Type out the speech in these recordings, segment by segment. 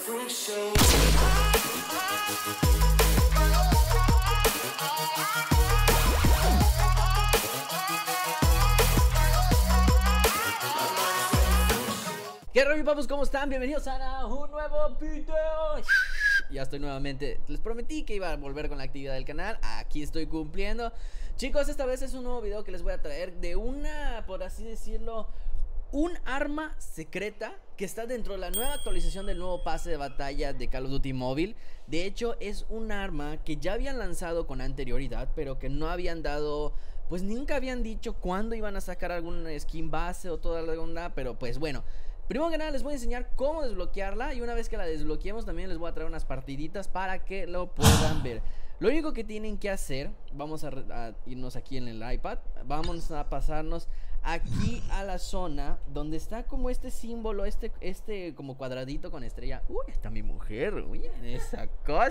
freak show. ¿Qué rollo, papus? ¿Cómo están? Bienvenidos a un nuevo video. Ya estoy nuevamente. Les prometí que iba a volver con la actividad del canal. Aquí estoy cumpliendo. Chicos, esta vez es un nuevo video que les voy a traer de una, por así decirlo, un arma secreta que está dentro de la nueva actualización del nuevo pase de batalla de Call of Duty Mobile. De hecho, es un arma que ya habían lanzado con anterioridad, pero que no habían dado, pues nunca habían dicho cuándo iban a sacar algún skin base o toda la onda. Pero pues bueno, primero que nada les voy a enseñar cómo desbloquearla. Y una vez que la desbloqueemos también les voy a traer unas partiditas para que lo puedan ver. Lo único que tienen que hacer, vamos a irnos aquí en el iPad. Vamos a pasarnos aquí a la zona donde está como este símbolo, este como cuadradito con estrella. Uy, está mi mujer, uy, esa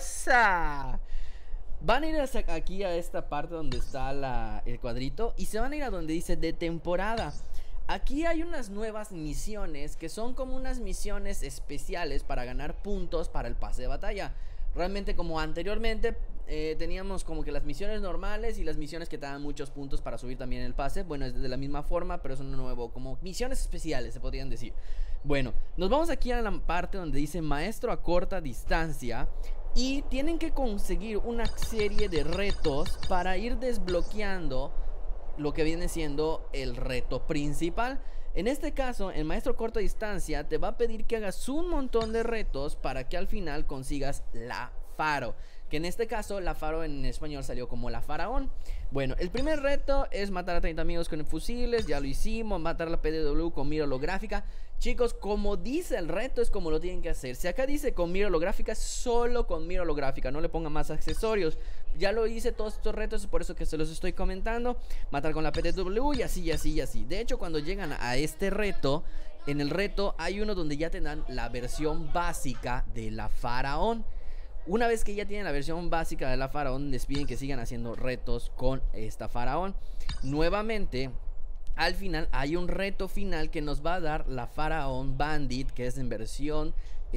cosa. Van a ir hasta aquí a esta parte donde está el cuadrito y se van a ir a donde dice de temporada. Aquí hay unas nuevas misiones que son como unas misiones especiales para ganar puntos para el pase de batalla. Realmente, como anteriormente teníamos como que las misiones normales y las misiones que te dan muchos puntos para subir también el pase. Bueno, es de la misma forma, pero es un nuevo, como misiones especiales se podrían decir. Bueno, nos vamos aquí a la parte donde dice maestro a corta distancia. Y tienen que conseguir una serie de retos para ir desbloqueando lo que viene siendo el reto principal. En este caso, el maestro a corta distancia te va a pedir que hagas un montón de retos para que al final consigas la Faro, que en este caso la Faro en español salió como la Faraón. Bueno, el primer reto es matar a 30 amigos con fusiles, ya lo hicimos. Matar a la PDW con mira holográfica. Chicos, como dice el reto es como lo tienen que hacer. Si acá dice con mira holográfica, solo con mira holográfica, no le pongan más accesorios. Ya lo hice todos estos retos, es por eso que se los estoy comentando. Matar con la PDW y así, y así, y así. De hecho, cuando llegan a este reto, en el reto hay uno donde ya te dan la versión básica de la Faraón. Una vez que ya tienen la versión básica de la Faraón, les piden que sigan haciendo retos con esta Faraón. Nuevamente, al final hay un reto final que nos va a dar la Faraón Bandit, que es en versión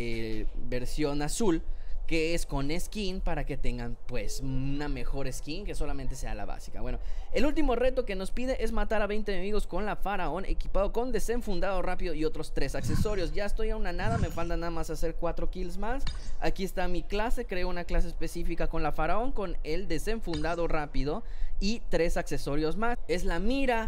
azul, que es con skin para que tengan pues una mejor skin que solamente sea la básica. Bueno, el último reto que nos pide es matar a 20 enemigos con la Faraón equipado con desenfundado rápido y otros 3 accesorios. Ya estoy a una nada, me falta nada más hacer 4 kills más. Aquí está mi clase, creo una clase específica con la Faraón con el desenfundado rápido y 3 accesorios más. Es la mira,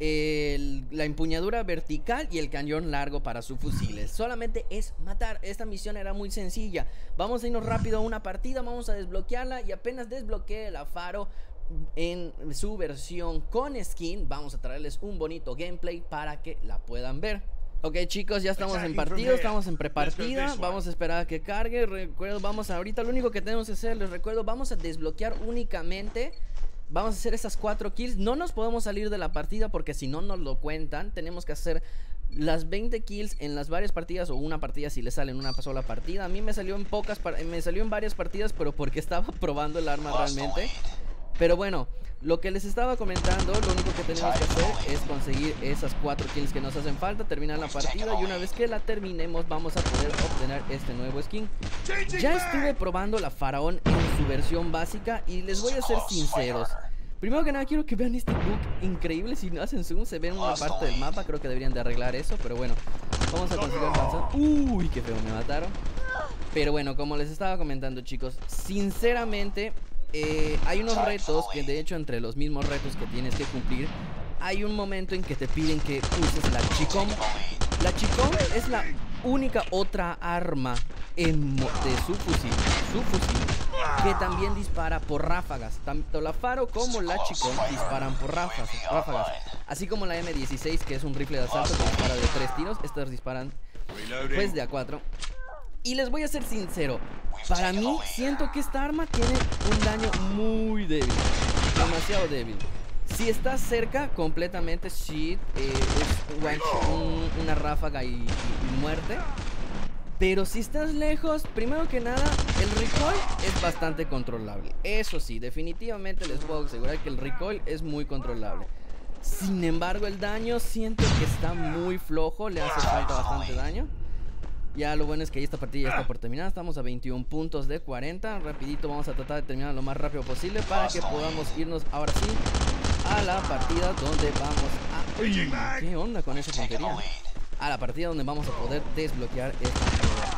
la empuñadura vertical y el cañón largo para sus fusiles. Solamente es matar. Esta misión era muy sencilla. Vamos a irnos rápido a una partida, vamos a desbloquearla y apenas desbloquee la Faro en su versión con skin, vamos a traerles un bonito gameplay para que la puedan ver. Ok, chicos, ya estamos en partido, estamos en prepartida. Vamos a esperar a que cargue. Recuerdo, vamos ahorita, lo único que tenemos que hacer, les recuerdo, vamos a desbloquear únicamente. Vamos a hacer esas 4 kills. No nos podemos salir de la partida porque si no nos lo cuentan. Tenemos que hacer las 20 kills en las varias partidas, o una partida si le sale en una sola partida. A mí me salió en varias partidas, pero porque estaba probando el arma realmente. Pero bueno, lo que les estaba comentando, lo único que tenemos que hacer es conseguir esas 4 kills que nos hacen falta, terminar la partida, y una vez que la terminemos vamos a poder obtener este nuevo skin. Ya estuve probando la Faraón en su versión básica y les voy a ser sinceros. Primero que nada quiero que vean este bug increíble. Si no hacen zoom se ve en una parte del mapa. Creo que deberían de arreglar eso, pero bueno, vamos a conseguir avanzar. Uy, qué feo, me mataron. Pero bueno, como les estaba comentando, chicos, sinceramente hay unos retos que de hecho entre los mismos retos que tienes que cumplir hay un momento en que te piden que uses la Chicom. La Chicom es la única otra arma de su fusil que también dispara por ráfagas. Tanto la Faro como la Chicom disparan por ráfagas, así como la M16, que es un rifle de asalto que dispara de 3 tiros. Estas disparan pues de a 4. Y les voy a ser sincero, para mí siento que esta arma tiene un daño muy débil, demasiado débil. Si estás cerca, completamente shit, es una ráfaga y muerte. Pero si estás lejos, primero que nada, el recoil es bastante controlable. Eso sí, definitivamente les puedo asegurar que el recoil es muy controlable. Sin embargo, el daño siento que está muy flojo, le hace falta bastante daño. Ya lo bueno es que esta partida ya está por terminar. Estamos a 21 puntos de 40. Rapidito vamos a tratar de terminar lo más rápido posible para que podamos irnos ahora sí a la partida donde vamos a... Uy, ¿qué onda con esa puntería? A la partida donde vamos a poder desbloquear esta partida.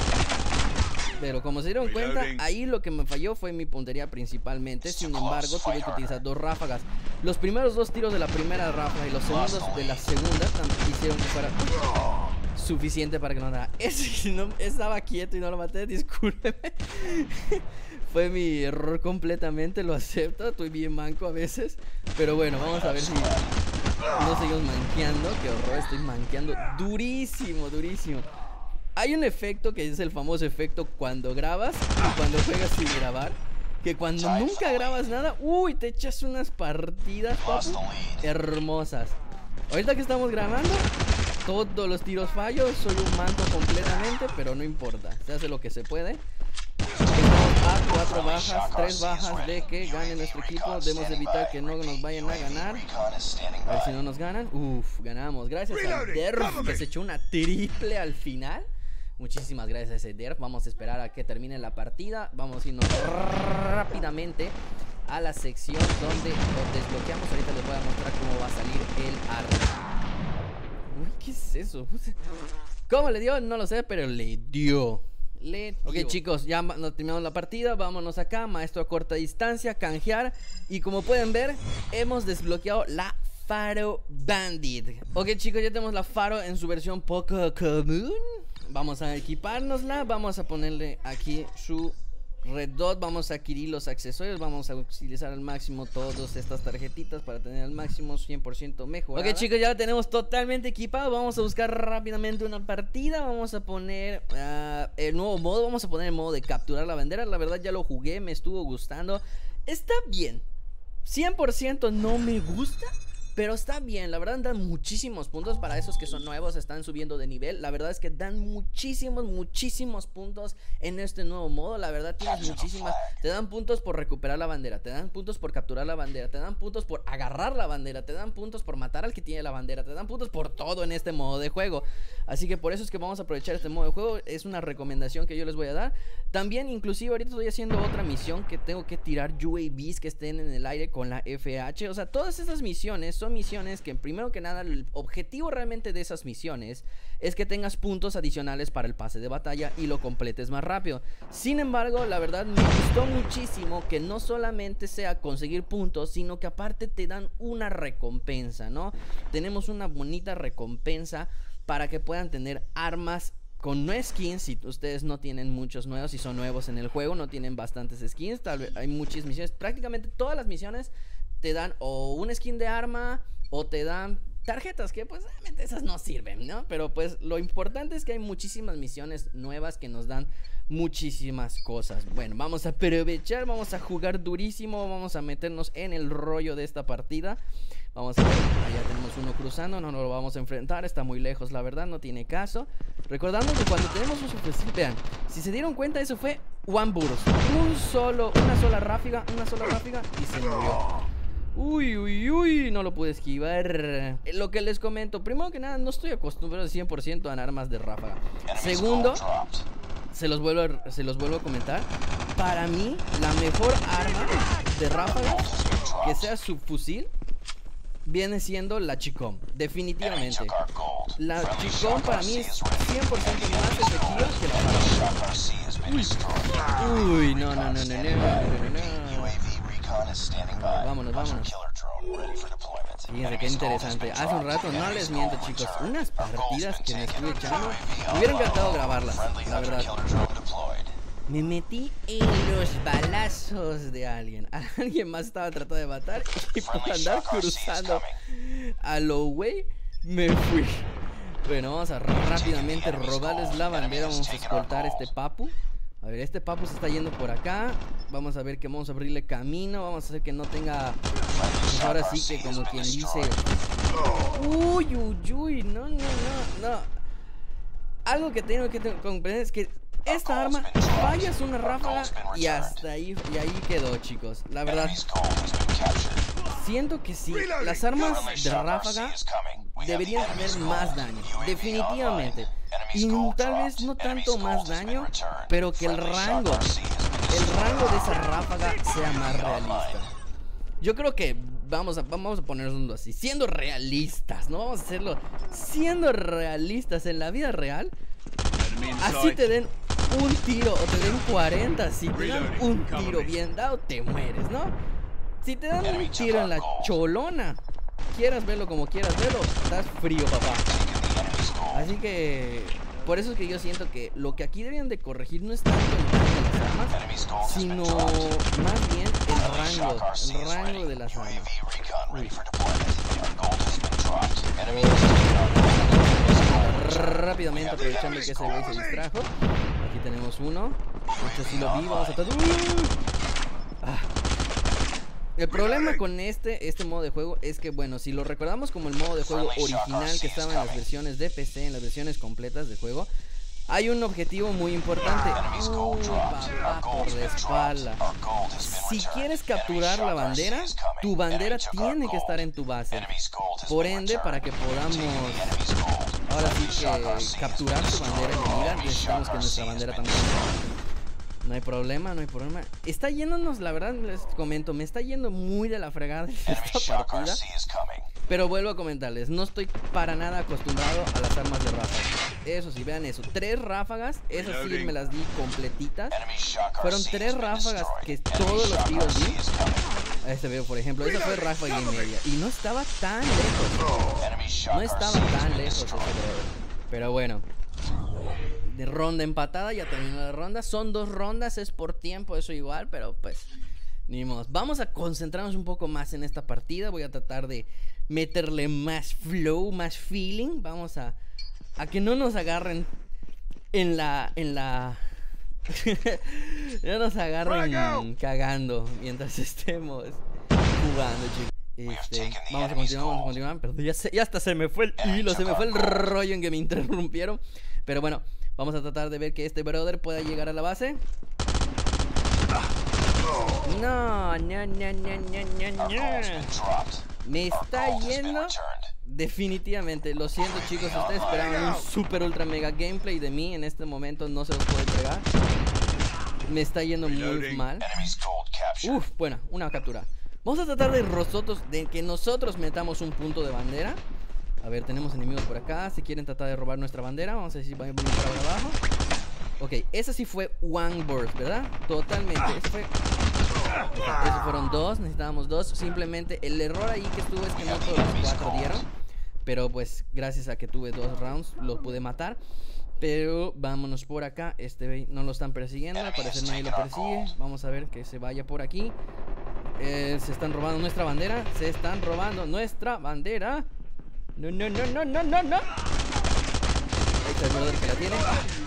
Pero como se dieron cuenta, ahí lo que me falló fue mi puntería principalmente. Sin embargo, tuve que utilizar 2 ráfagas. Los primeros 2 tiros de la primera ráfaga y los segundos de la segunda hicieron que fuera suficiente para que no nada. Ese no estaba quieto y no lo maté, discúlpeme. Fue mi error completamente, lo acepto. Estoy bien manco a veces. Pero bueno, vamos a ver si no seguimos manqueando. Qué horror, estoy manqueando durísimo, durísimo. Hay un efecto que es el famoso efecto cuando grabas y cuando juegas sin grabar. Que cuando nunca grabas nada, uy, te echas unas partidas, papu, hermosas. Ahorita que estamos grabando, todos los tiros fallo, soy un manco completamente, pero no importa, se hace lo que se puede. Estamos a 4 bajas, 3 bajas de que gane nuestro equipo. Debemos evitar que no nos vayan a ganar. A ver si no nos ganan. Uf, ganamos, gracias a Derf, que se echó una triple al final. Muchísimas gracias a ese Derf. Vamos a esperar a que termine la partida. Vamos a irnos rápidamente a la sección donde lo desbloqueamos. Ahorita les voy a mostrar cómo va a salir el arma. Uy, ¿qué es eso? ¿Cómo le dio? No lo sé, pero le dio. Ok, chicos, ya terminamos la partida. Vámonos acá, maestro a corta distancia, canjear. Y como pueden ver, hemos desbloqueado la Faro Bandit. Ok, chicos, ya tenemos la Faro en su versión poco común. Vamos a equipárnosla, vamos a ponerle aquí su red dot, vamos a adquirir los accesorios, vamos a utilizar al máximo todas estas tarjetitas para tener al máximo 100% mejorada. Ok, chicos, ya la tenemos totalmente equipado. Vamos a buscar rápidamente una partida. Vamos a poner el nuevo modo, vamos a poner el modo de capturar la bandera. La verdad ya lo jugué, me estuvo gustando. Está bien, 100% no me gusta, pero está bien, la verdad dan muchísimos puntos para esos que son nuevos, están subiendo de nivel. La verdad es que dan muchísimos puntos en este nuevo modo. La verdad tienes muchísimas, te dan puntos por recuperar la bandera, te dan puntos por capturar la bandera, te dan puntos por agarrar la bandera, te dan puntos por matar al que tiene la bandera, te dan puntos por todo en este modo de juego. Así que por eso es que vamos a aprovechar este modo de juego, es una recomendación que yo les voy a dar. También inclusive ahorita estoy haciendo otra misión que tengo que tirar UAVs que estén en el aire con la FH. O sea, todas esas misiones son misiones que primero que nada el objetivo realmente de esas misiones es que tengas puntos adicionales para el pase de batalla y lo completes más rápido. Sin embargo, la verdad me gustó muchísimo que no solamente sea conseguir puntos, sino que aparte te dan una recompensa, ¿no? Tenemos una bonita recompensa para que puedan tener armas con no skins. Si ustedes no tienen muchos nuevos, si son nuevos en el juego, no tienen bastantes skins, tal vez hay muchas misiones, prácticamente todas las misiones te dan o un skin de arma o te dan tarjetas que pues realmente esas no sirven, ¿no? Pero pues lo importante es que hay muchísimas misiones nuevas que nos dan muchísimas cosas. Bueno, vamos a aprovechar, vamos a jugar durísimo, vamos a meternos en el rollo de esta partida. Vamos a ver, allá tenemos uno cruzando, no nos lo vamos a enfrentar, está muy lejos la verdad, no tiene caso. Recordando que cuando tenemos un subfusil, vean, si se dieron cuenta eso fue one burst, una sola ráfaga y se murió. Uy, no lo pude esquivar. Lo que les comento, primero que nada, no estoy acostumbrado al 100% a armas de ráfaga. Segundo, se los vuelvo a comentar, para mí la mejor arma de ráfaga que sea subfusil viene siendo la Chicom, definitivamente. La Chicom para mí es 100% más efectiva que la ráfaga. Uy, no. Vámonos. Fíjense qué interesante. Hace un rato, no les miento chicos, unas partidas que me estuve echando, me hubiera encantado grabarlas, la verdad. Me metí en los balazos de alguien. Alguien más estaba tratando de matar y por andar cruzando a lo güey me fui. Bueno, vamos a rápidamente robarles la bandera. Vamos a escoltar a este papu. A ver, este papu se está yendo por acá. Vamos a ver que vamos a abrirle camino. Vamos a hacer que no tenga, pues ahora sí que como quien dice, uy, no. Algo que tengo que comprender es que esta arma fallas una ráfaga y hasta ahí, y ahí quedó, chicos. La verdad, siento que sí, las armas de ráfaga deberían tener más daño, definitivamente. y tal vez no tanto más daño, pero que el rango de esa ráfaga sea más realista. Yo creo que vamos a ponernos así, siendo realistas, ¿no? Vamos a hacerlo siendo realistas en la vida real. Así te den un tiro o te den 40, si te dan un tiro bien dado, te mueres, ¿no? Si te dan un tiro en la cholona, quieras verlo como quieras verlo, estás frío, papá. Así que por eso es que yo siento que lo que aquí deberían de corregir no es tanto el daño de las armas, sino más bien el rango de las armas. Rápidamente, aprovechando que ese güey se distrajo. Aquí tenemos uno. Este sí lo vi, vamos a tratar. El problema con este modo de juego es que, bueno, si lo recordamos como el modo de juego original que estaba en las versiones de PC, en las versiones completas de juego, hay un objetivo muy importante. Papá, por la espalda. Si quieres capturar la bandera, tu bandera tiene que estar en tu base. Por ende, para que podamos ahora sí que capturar tu bandera enemiga, necesitamos que nuestra bandera también. No hay problema, no hay problema. Está yéndonos, la verdad, les comento, me está yendo muy de la fregada esta partida. Pero vuelvo a comentarles, no estoy para nada acostumbrado a las armas de ráfagas. Eso sí, vean eso, 3 ráfagas, esas sí me las di completitas. Fueron 3 ráfagas que todos los tiros di. A este veo, por ejemplo, esa fue ráfaga y media. Y no estaba tan lejos. No estaba tan lejos ese brother. Pero bueno, de ronda empatada, ya terminó la ronda. Son 2 rondas, es por tiempo, eso igual, pero pues ni modo. Vamos a concentrarnos un poco más en esta partida. Voy a tratar de meterle más flow, más feeling. Vamos a que no nos agarren en la no nos agarren cagando mientras estemos jugando, chicos. Vamos a continuar, pero ya hasta se me fue el hilo, se me fue el rollo en que me interrumpieron. Pero bueno, vamos a tratar de ver que este brother pueda llegar a la base. No. Me está yendo. Definitivamente, lo siento, chicos. Ustedes esperaban un super ultra mega gameplay de mí. En este momento no se los puedo entregar. Me está yendo muy mal. Bueno, una captura. Vamos a tratar de que nosotros metamos un punto de bandera. A ver, tenemos enemigos por acá. Si quieren tratar de robar nuestra bandera, vamos a ver si van a venir para abajo. Ok, esa sí fue one burst, ¿verdad? Totalmente. Esos fueron 2, necesitábamos 2. Simplemente el error ahí que estuvo es que no todos los 4 dieron. Pero pues gracias a que tuve 2 rounds lo pude matar. Pero vámonos por acá. Este no lo están persiguiendo, al parecer nadie lo persigue. Vamos a ver que se vaya por aquí. Se están robando nuestra bandera. Se están robando nuestra bandera. No. Ahí está el brother que la tiene.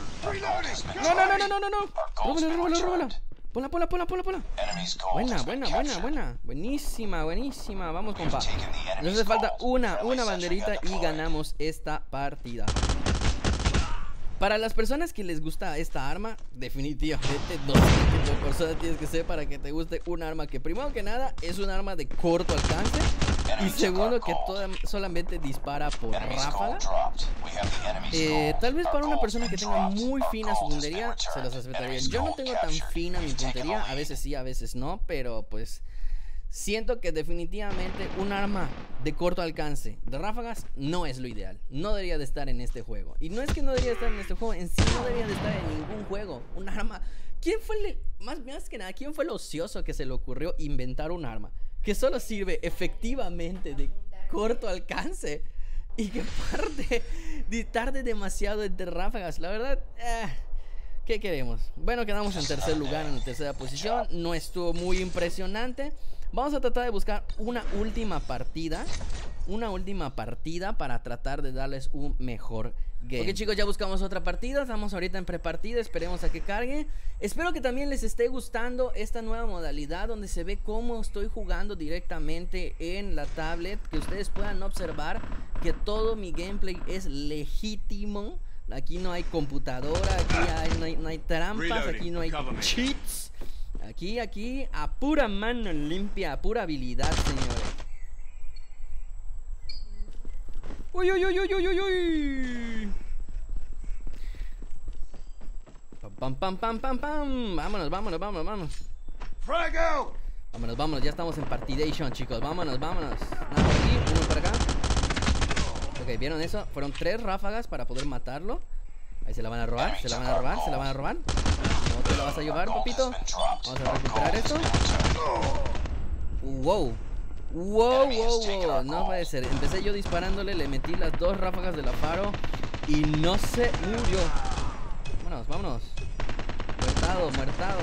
No. Róbala. Ponla. Buena. Buenísima. Vamos, compa. Nos hace falta una banderita y ganamos esta partida. Para las personas que les gusta esta arma, definitivamente no sé qué tipo de persona tienes que ser para que te guste un arma que, primero que nada, es un arma de corto alcance. Y segundo, que solamente dispara por ráfaga. Tal vez para una persona que tenga muy fina su puntería, se las aceptaría. Yo no tengo tan fina mi puntería, a veces sí, a veces no. Pero pues siento que definitivamente un arma de corto alcance de ráfagas no es lo ideal. No debería de estar en este juego. Y no es que no debería estar en este juego, en sí no debería de estar en ningún juego. Un arma... ¿Quién fue más que nada, quién fue el ocioso que se le ocurrió inventar un arma que solo sirve efectivamente de corto alcance y que tarde demasiado entre ráfagas? La verdad, ¿qué queremos? Bueno, quedamos en tercer lugar, en la tercera posición. No estuvo muy impresionante. Vamos a tratar de buscar una última partida para tratar de darles un mejor game. Ok, chicos, ya buscamos otra partida. Estamos ahorita en prepartida, esperemos a que cargue. Espero que también les esté gustando esta nueva modalidad donde se ve cómo estoy jugando directamente en la tablet. Que ustedes puedan observar que todo mi gameplay es legítimo. Aquí no hay computadora, aquí no hay trampas, aquí no hay cheats. Aquí, a pura mano limpia, a pura habilidad, señores. Uy. Pam, pam, pam, pam, pam. Vámonos, vámonos, vámonos, vámonos. Vámonos, vámonos, ya estamos en Partidation, chicos. Vámonos, vámonos. Nada por aquí, uno por acá. Ok, ¿vieron eso? Fueron 3 ráfagas para poder matarlo. Ahí se la van a robar, se la van a robar, se la van a robar. No te la vas a llevar, papito. Vamos a recuperar esto. Wow. Wow, wow, wow. No puede ser. Empecé yo disparándole, le metí las 2 ráfagas de la Faro y no se murió. Vámonos, vámonos. Muertado, muertado.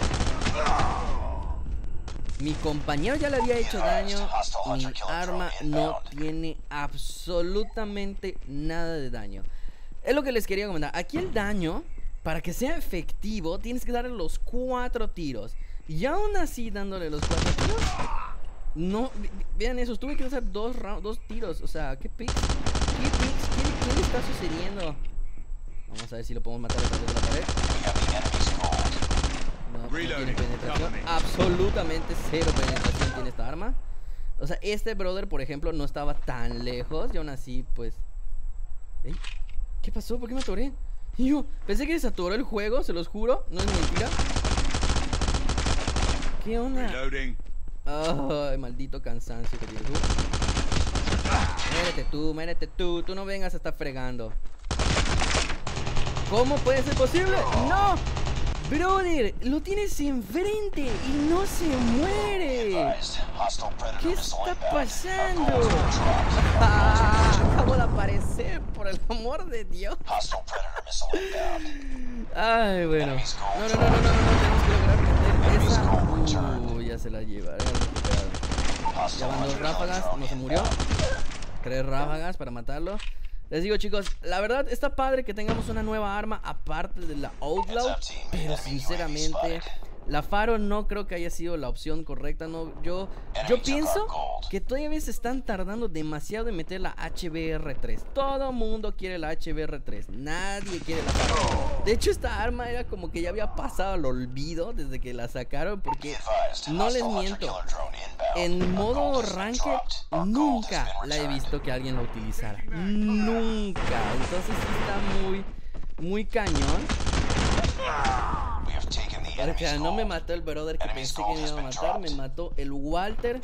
Mi compañero ya le había hecho daño. Mi arma no tiene absolutamente nada de daño. Es lo que les quería comentar. Aquí el daño, para que sea efectivo, tienes que darle los 4 tiros. Y aún así, dándole los 4 tiros, no, vean eso, tuve que usar 2 tiros. O sea, ¿qué pics? ¿Qué le está sucediendo? Vamos a ver si lo podemos matar a través de la pared. No tiene penetración. Absolutamente 0 penetración tiene esta arma. O sea, este brother, por ejemplo, no estaba tan lejos. Y aún así, pues... ¿Eh? ¿Qué pasó? ¿Por qué me atoré? Y yo pensé que desatoró el juego, se los juro. No es mentira. ¿Qué onda? Ay, maldito cansancio que tienes tú. Muérete tú. Tú no vengas a estar fregando. ¿Cómo puede ser posible? ¡No! Brother, lo tienes enfrente y no se muere. ¿Qué está pasando? Acabo de aparecer, por el amor de Dios. Ay, bueno. No, tenemos que lograr meter esa. Ya se la lleva. Ya van 2 ráfagas, no se murió. 3 ráfagas para matarlo. Les digo, chicos, la verdad está padre que tengamos una nueva arma aparte de la Outlaw, pero sinceramente la Faro no creo que haya sido la opción correcta. No, yo pienso que todavía se están tardando demasiado en meter la HBR3. Todo mundo quiere la HBR3, nadie quiere la Faro. De hecho, esta arma era como que ya había pasado al olvido desde que la sacaron, porque no les miento, en modo ranked nunca la he visto que alguien la utilizara. Nunca. Entonces sí está muy cañón. O sea, no me mató el brother que pensé que me iba a matar. Me mató el Walter.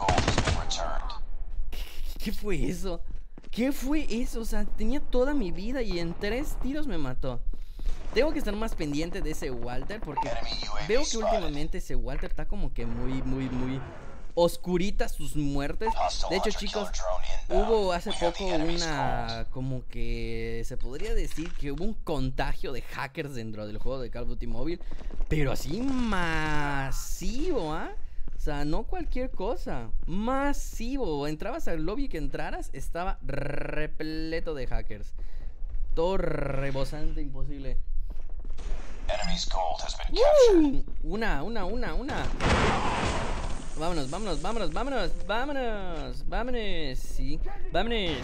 ¿Qué fue eso? ¿Qué fue eso? O sea, tenía toda mi vida y en 3 tiros me mató. Tengo que estar más pendiente de ese Walter, porque veo que últimamente ese Walter está como que muy oscurita sus muertes. De hecho, chicos, hubo hace poco una, como que se podría decir que hubo un contagio de hackers dentro del juego de Call of Duty Mobile, pero así masivo, ¿ah? O sea, no cualquier cosa, masivo. Entrabas al lobby que entraras, estaba repleto de hackers. Todo rebosante, imposible. Una. Vámonos. Sí, vámonos.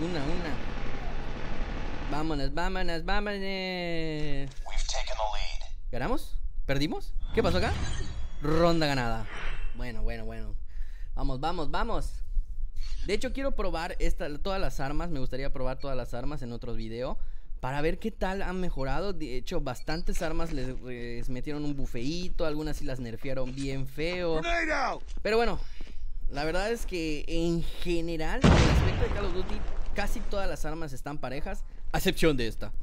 Una. Vámonos. ¿Ganamos? ¿Perdimos? ¿Qué pasó acá? Ronda ganada. Bueno. Vamos. De hecho, quiero probar todas las armas. Me gustaría probar todas las armas en otros videos, para ver qué tal han mejorado. De hecho, bastantes armas les metieron un bufeíto, algunas sí las nerfearon bien feo. Pero bueno, la verdad es que en general, en el aspecto de Call of Duty, casi todas las armas están parejas, a excepción de esta.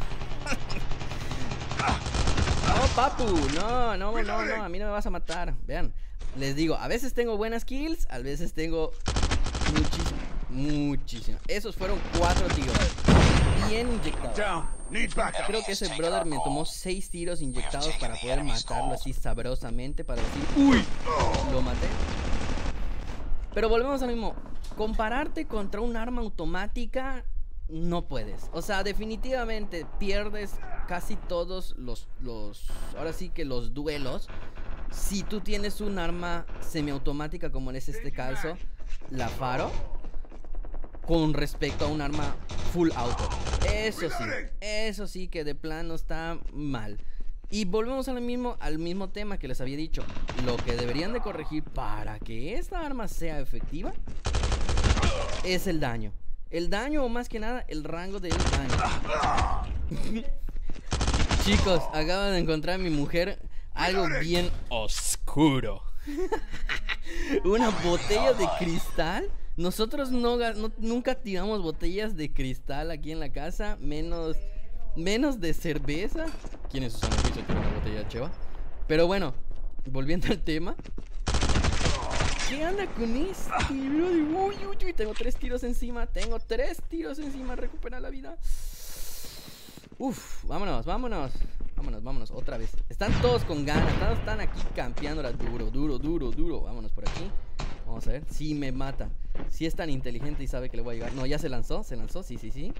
No, papu, no, a mí no me vas a matar. Vean, les digo, a veces tengo buenas kills, a veces tengo muchísimas. Esos fueron 4 tiros bien inyectados. Creo que ese brother me tomó 6 tiros inyectados para poder matarlo así sabrosamente, para decir, uy, lo maté. Pero volvemos al mismo. Compararte contra un arma automática, no puedes. O sea, definitivamente pierdes casi todos ahora sí que los duelos, si tú tienes un arma semiautomática como es este caso, la Faro, con respecto a un arma full auto. Eso sí que de plano está mal. Y volvemos al mismo tema que les había dicho. Lo que deberían de corregir para que esta arma sea efectiva es el daño. El daño, o más que nada, el rango del daño. Chicos, acabo de encontrar a mi mujer algo bien oscuro. Una botella de cristal. Nosotros nunca tiramos botellas de cristal aquí en la casa, menos de cerveza. ¿Quién es Susana que hizo tirar una botella de cheva? Pero bueno, volviendo al tema, ¿qué anda con este? Uy, tengo 3 tiros encima. Recupera la vida. Uf, vámonos. Otra vez. Están todos con ganas. Están aquí campeándola duro. Vámonos por aquí. Vamos a ver. Sí, me mata. Si es tan inteligente y sabe que le voy a llegar. No, ya se lanzó. Sí.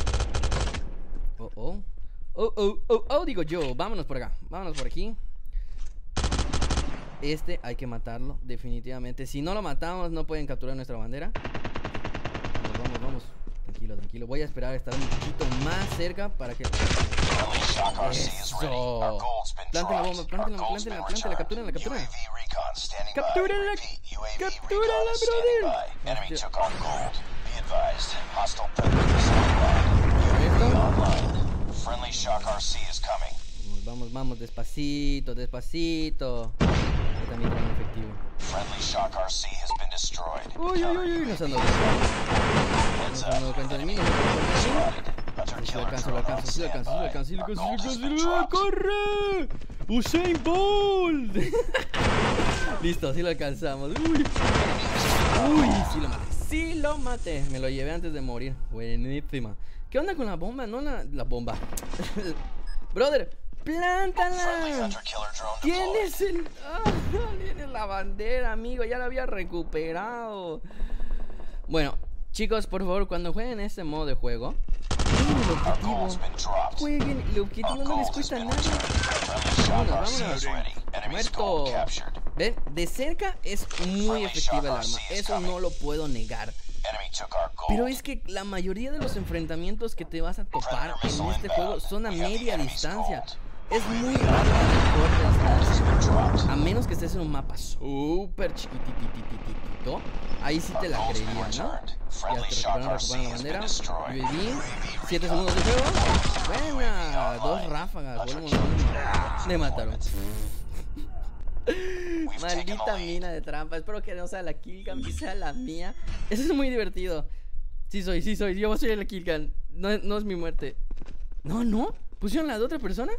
Digo yo. Vámonos por acá. Vámonos por aquí. Este hay que matarlo, definitivamente. Si no lo matamos, no pueden capturar nuestra bandera. Vamos. Tranquilo. Voy a esperar a estar un poquito más cerca para que... Eso. Planten la bomba, captúrenla. Captúrenla, brother. Vamos, despacito. También con efectivo. Uy, nos han dado cuenta de mí. Si lo alcanzo. ¡Corre! ¡Usain Bolt! Listo, sí lo alcanzamos. Uy, sí lo maté. Me lo llevé antes de morir. Buenísima. ¿Qué onda con la bomba? No la bomba. Brother, plántala. Tienes tienes la bandera, amigo. Ya la había recuperado. Bueno, chicos, por favor, cuando jueguen este modo de juego, jueguen el objetivo, no les cuesta nada. Vámonos. Muerto. ¿Ven? De cerca es muy efectiva el arma. Eso no lo puedo negar. Pero es que la mayoría de los enfrentamientos que te vas a topar en este juego son a media distancia. Es muy raro que distancia, a menos que estés en un mapa súper chiquitititito. Ahí sí te la creería, ¿no? Ya te recuperaron la bandera. UAV, 7 segundos de juego. Buena, 2 ráfagas. Me mataron. Maldita mina de trampa. Espero que no sea la killcam y sea la mía. Eso es muy divertido. Sí soy. Yo soy la killcam. No es mi muerte. No. ¿Pusieron la de otra persona?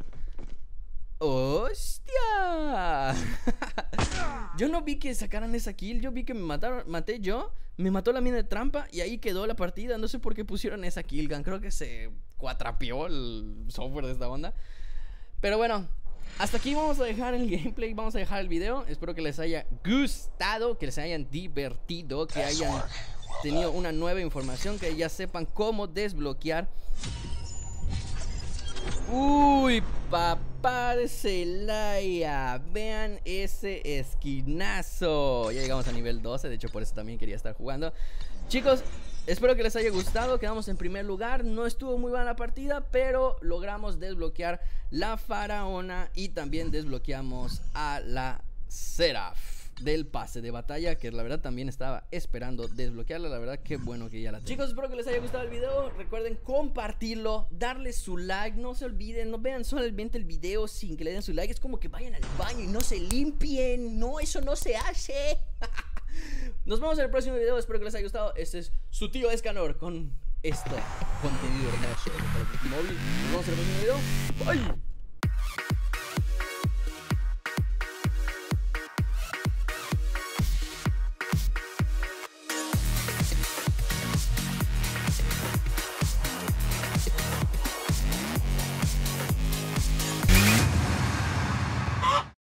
¡Hostia! Yo no vi que sacaran esa kill. Yo vi que maté yo. Me mató la mina de trampa y ahí quedó la partida. No sé por qué pusieron esa killcam. Creo que se cuatrapeó el software de esta onda. Pero bueno, hasta aquí vamos a dejar el gameplay. Vamos a dejar el video. Espero que les haya gustado, que les hayan divertido, que hayan tenido una nueva información, que ya sepan cómo desbloquear. Uy, papá de Celaya, vean ese esquinazo. Ya llegamos a nivel 12, de hecho por eso también quería estar jugando. Chicos, espero que les haya gustado. Quedamos en primer lugar. No estuvo muy buena la partida, pero logramos desbloquear la faraona y también desbloqueamos a la Seraph del pase de batalla, que la verdad también estaba esperando desbloquearla. La verdad, qué bueno que ya la tengo. Chicos, espero que les haya gustado el video. Recuerden compartirlo, darle su like. No se olviden, no vean solamente el video sin que le den su like. Es como que vayan al baño y no se limpien. No, eso no se hace. Nos vemos en el próximo video. Espero que les haya gustado. Este es su tío Escanor con este contenido hermoso para el móvil. Nos vemos en el próximo video. Bye.